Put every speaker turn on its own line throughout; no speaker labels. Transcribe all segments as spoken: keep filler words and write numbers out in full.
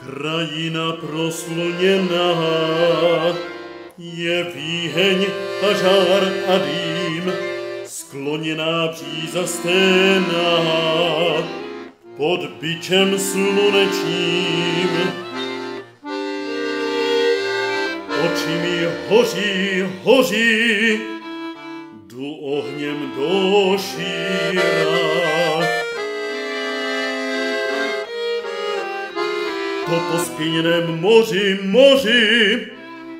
Krajina prosluněná je výheň a žár a dým, skloněná bříza sténá pod bičem slunečním. Oči mi hoří, hoří, jdu ohněm do šíra. To po spíněném moři, moři,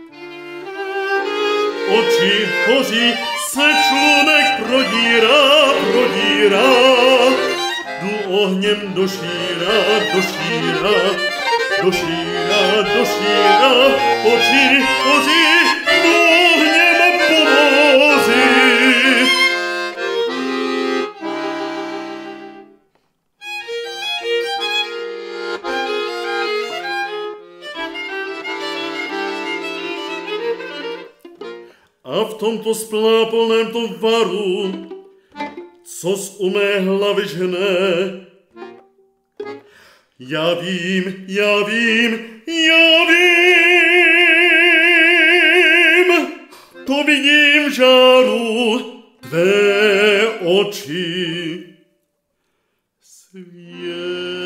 oči hoří, se člunek prodírá, prodírá. Jdu ohněm do šíra, do šíra, do šíra, do šíra. Oči hoří, jdu ohněm po moři. A v tomto spláplném tovaru, co z u mé hlavy žhne, já vím, já vím, já vím, to vidím v žáru tvé oči. Svět